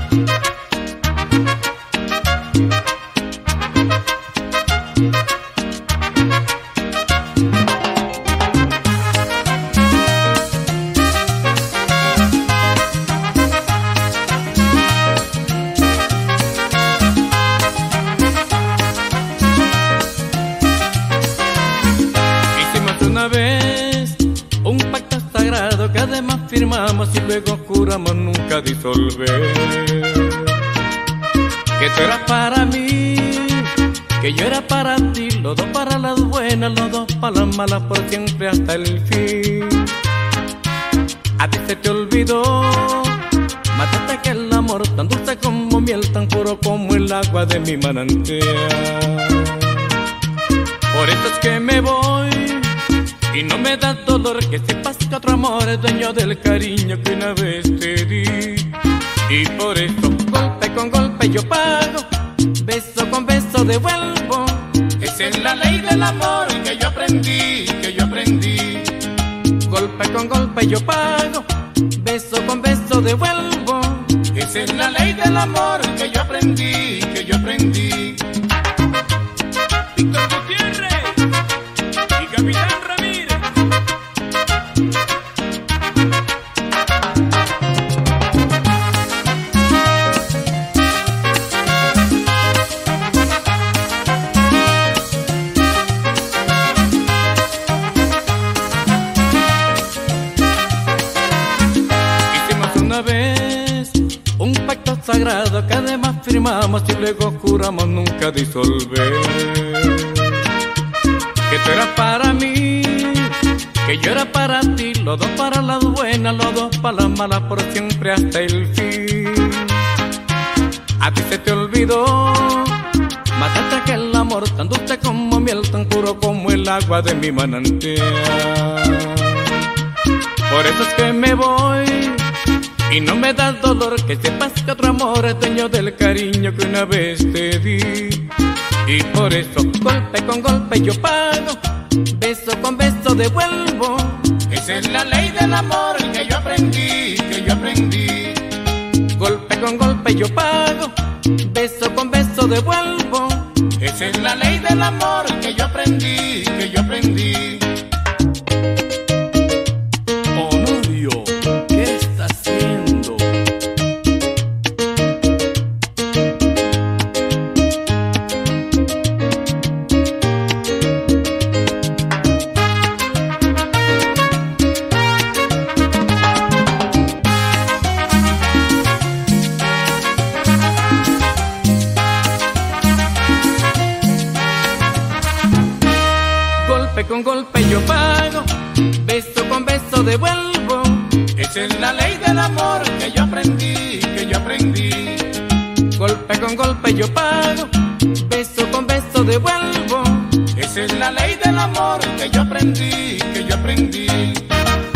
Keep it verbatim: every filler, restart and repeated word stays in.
Una vez un pacto sagrado que además firmamos y luego juramos nunca disolver. Que tú eras para mí, que yo era para ti, los dos para las buenas, los dos para las malas, por siempre hasta el fin. A ti se te olvidó, mataste que el amor tan dulce como miel, tan puro como el agua de mi manantial. Por eso es que me voy y no me da dolor que sepas que otro amor es dueño del cariño que una vez te di. Y por eso golpe con golpe yo pago, beso con beso devuelvo. Esa es la ley del amor que yo aprendí, que yo aprendí. Golpe con golpe yo pago, beso con beso devuelvo. Esa es la ley del amor que yo aprendí, que yo aprendí. Víctor Gutiérrez y Capitán Ramírez. Una vez un pacto sagrado que además firmamos y luego juramos nunca disolver. Que tú eras para mí, que yo era para ti, los dos para las buenas, los dos para las malas, por siempre hasta el fin. A ti se te olvidó, mataste aquel amor tan dulce como miel, tan puro como el agua de mi manantial. Por eso es que me voy y no me da dolor que sepas que otro amor es dueño del cariño que una vez te di. Y por eso golpe con golpe yo pago, beso con beso devuelvo. Esa es la ley del amor que yo aprendí, que yo aprendí. Golpe con golpe yo pago, beso con beso devuelvo. Esa es la ley del amor que yo aprendí, que yo aprendí. Golpe con golpe yo pago, beso con beso devuelvo. Esa es la ley del amor que yo aprendí, que yo aprendí. Golpe con golpe yo pago, beso con beso devuelvo. Esa es la ley del amor que yo aprendí, que yo aprendí.